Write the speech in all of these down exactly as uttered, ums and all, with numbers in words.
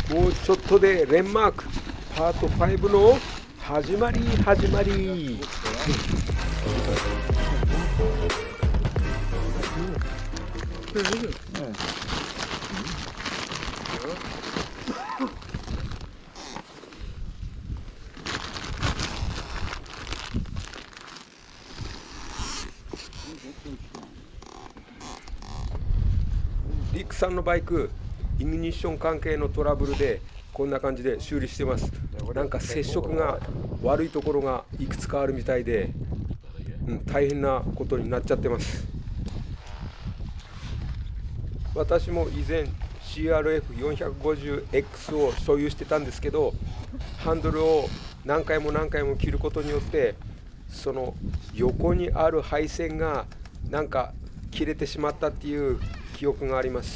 もうちょっとでレンマークパートファイブの始まり始まり。リックさんのバイク、イグニッション関係のトラブルでこんな感じで修理してます。なんか接触が悪いところがいくつかあるみたいで、うん、大変なことになっちゃってます。私も以前 シーアールエフよんひゃくごじゅうエックス を所有してたんですけど、ハンドルを何回も何回も切ることによってその横にある配線がなんか切れてしまったっていう記憶があります。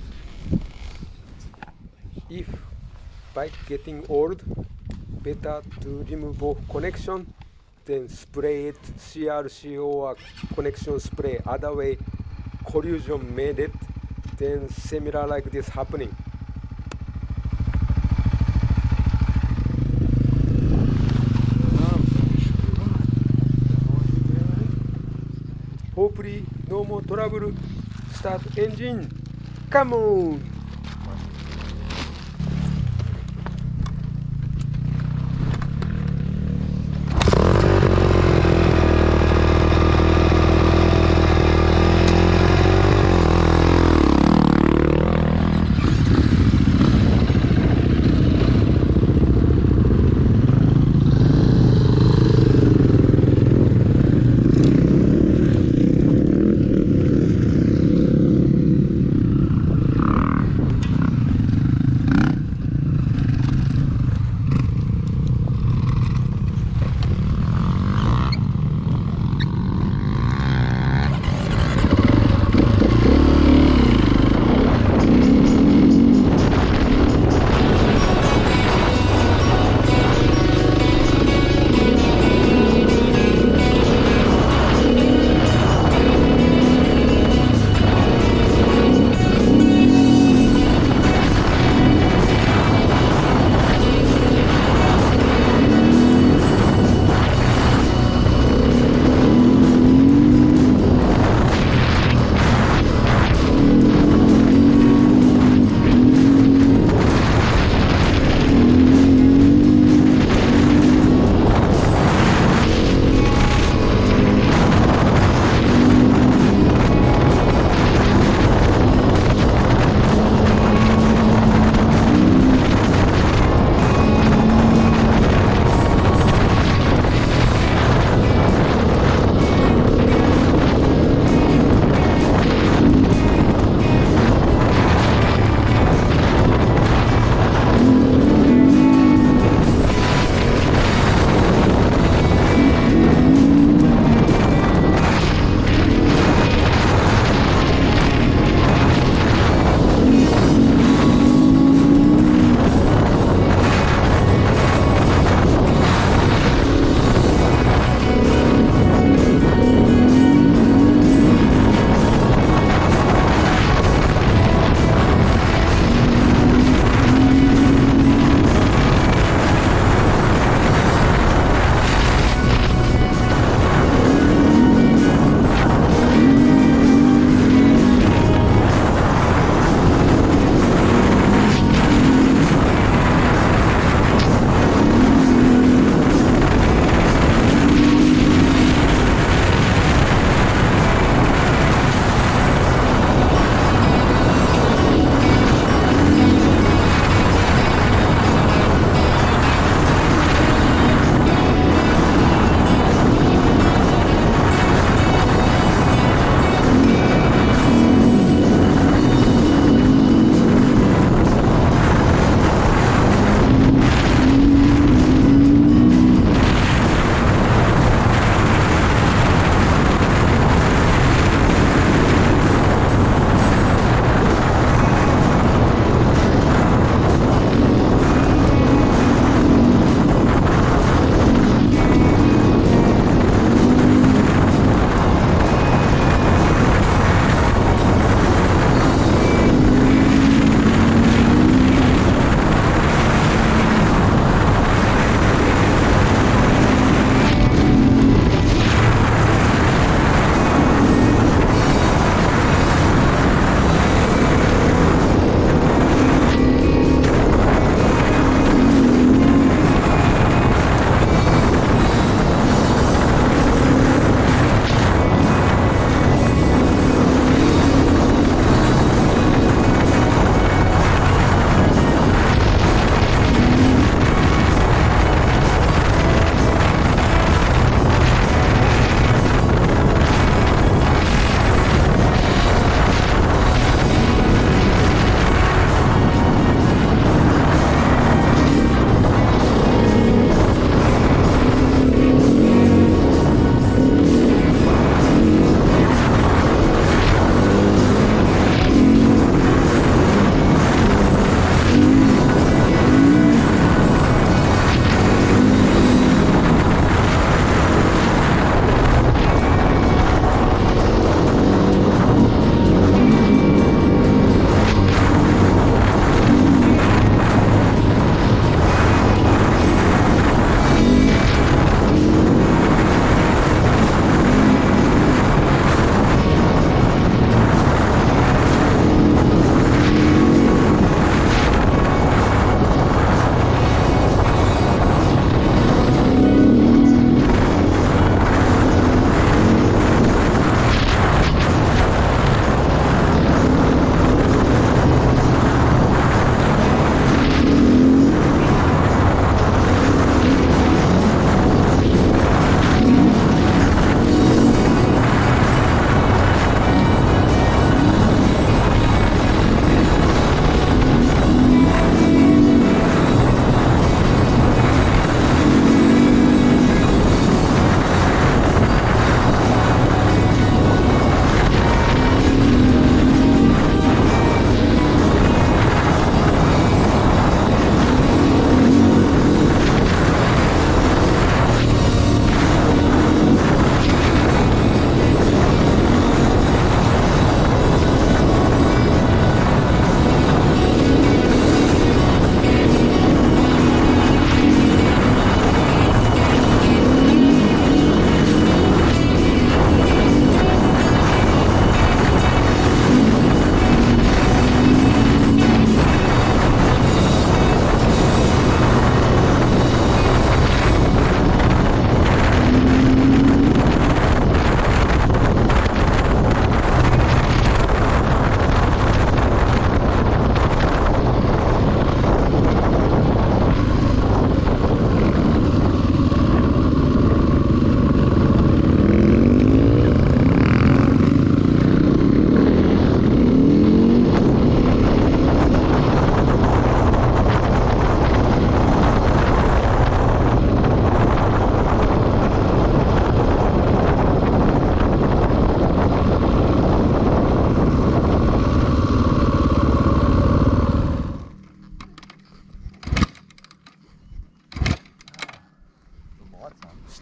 If bike getting old, better to remove both connection then spray it シーアールシー or connection spray, other way collision made it then similar like this happening. Hopefully no more trouble. Start engine. Come on.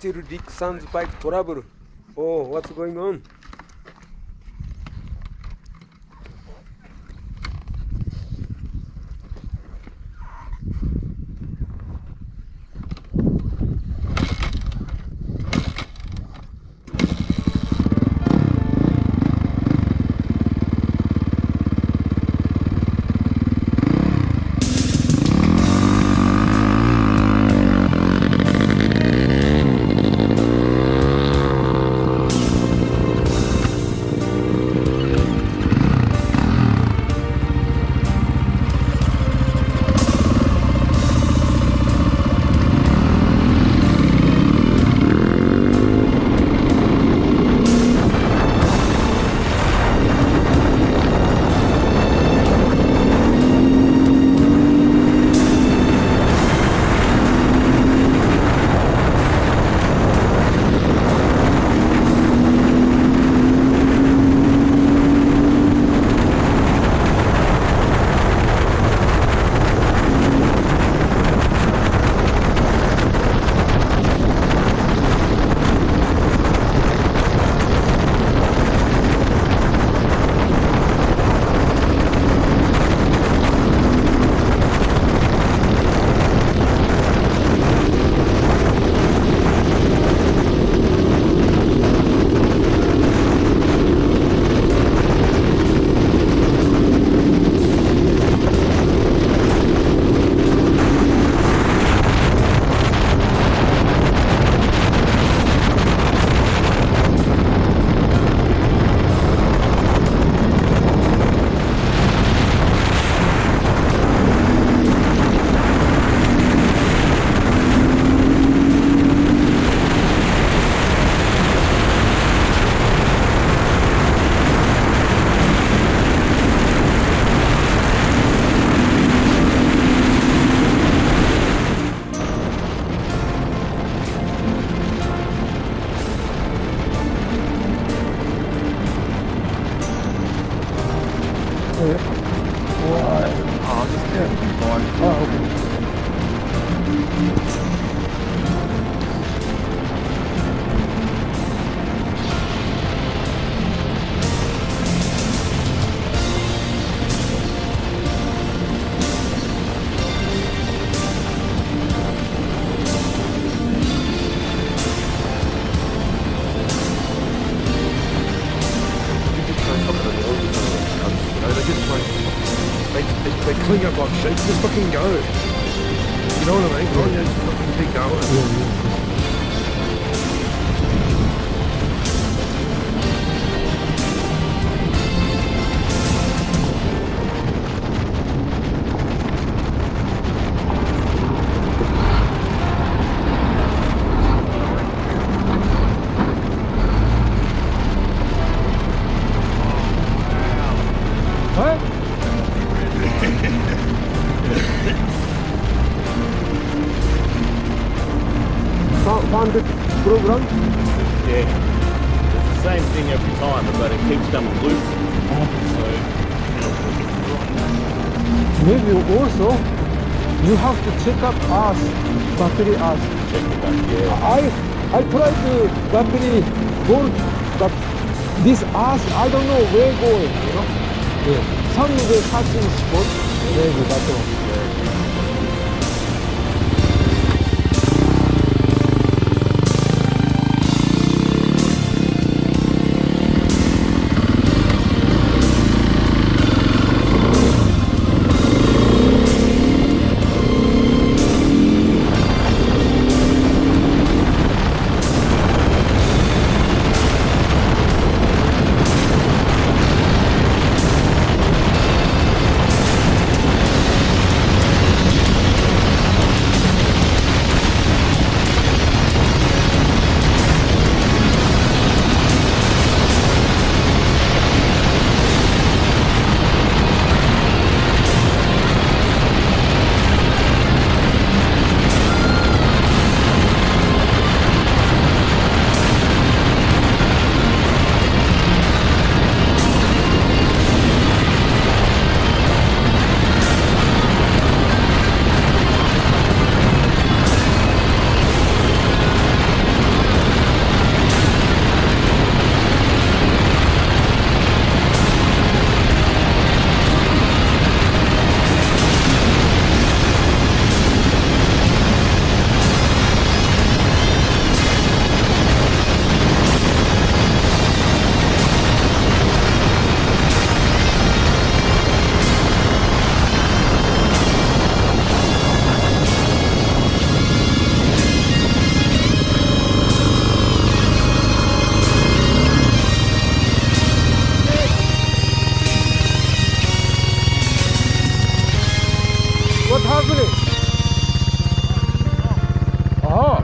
still Rick San's bike trouble. Oh, what's going on? Clean up like sheep, just fucking go. You know what I mean? Right? Yeah, just fucking keep going. Yeah, yeah. Found the program? Yeah. It's the same thing every time, but it keeps coming loose. So, maybe also you have to check up us, battery us. check the back, yeah. I I tried the battery gold, but this us, I don't know where going, you know? Yeah. Some of the touching spot, maybe that one. What happening? Ah.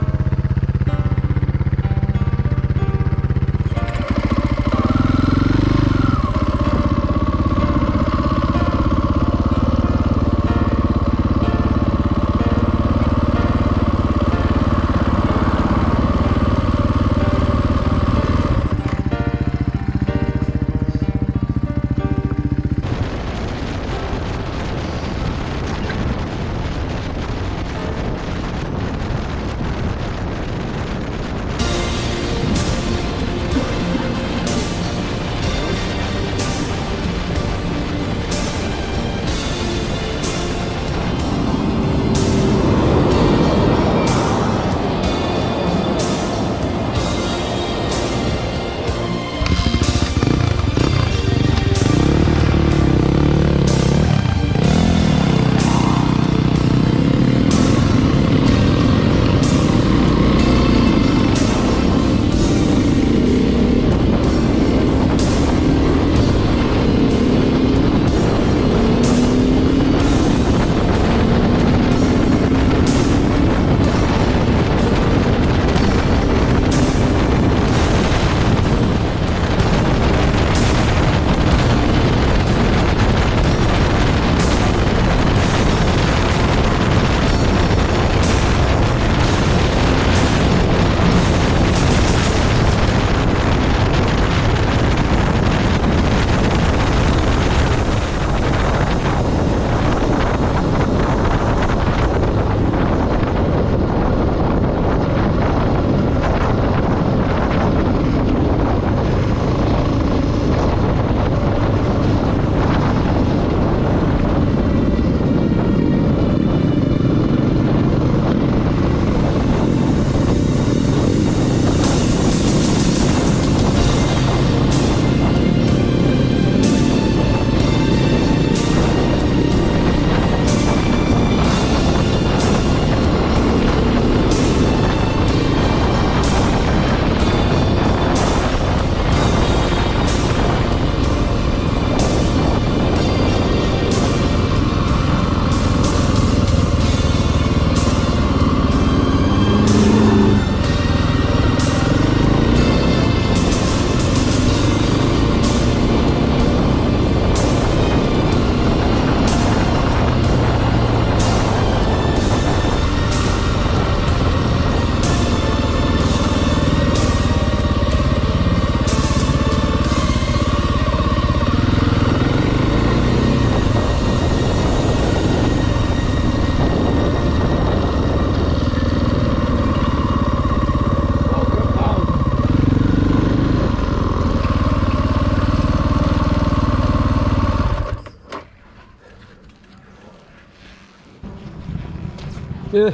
Yeah.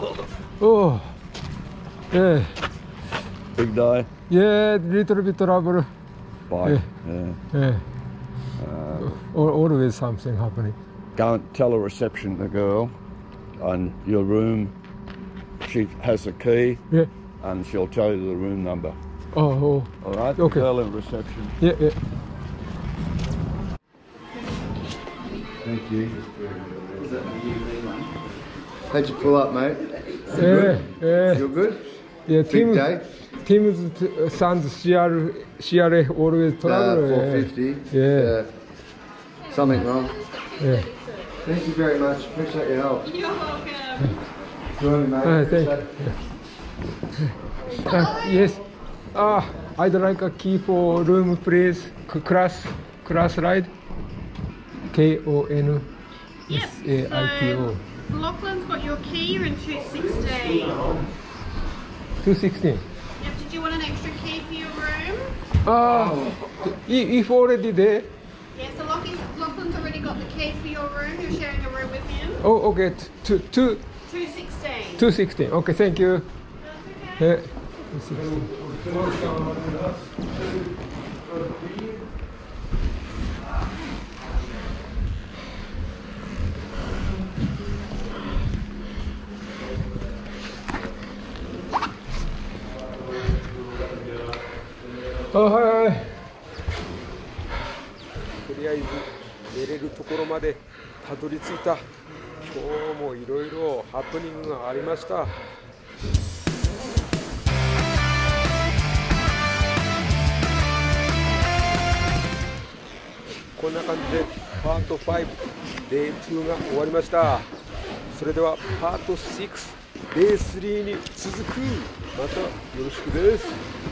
Oh. Yeah. Big day. Yeah, little bit trouble. Bike. Yeah. Yeah. Yeah. Uh, Al- Always something happening. go and tell a reception, the girl, on your room. She has a key, Yeah. and she'll tell you the room number. Oh, oh. All right. The Okay. girl in reception. Yeah, yeah. Thank you. How'd you pull up, mate? Yeah, yeah. You're good. Yeah, Big team, day. teams, t- sons, C R, C R A always trouble. Uh, yeah. four fifty. Yeah. Something wrong. Yeah. Thank you very much. Appreciate your help. You're welcome. Join me, mate. Ah, thank Appreciate it. Uh, yes. Ah, I'd like a key for room, please. C- class, class ride. K O N S A I T O. So Lachlan's got your key. You're in two sixteen. two sixteen. Yep. Did you want an extra key for your room? Ah, i- if already there. Yeah. So Lachlan's, Lachlan's already got the key for your room. You're sharing a room with him. Oh, okay. t- Two, two, two sixteen. two sixteen. Okay, thank you. That's okay. Yeah. two sixteen.あ、はいはい。 とりあえず寝れるところまでたどり着いた。 今日もいろいろハプニングがありました。こんな感じでパートファイブ、デイツーが終わりました。それではパートシックス、デイスリーに続く。またよろしくです。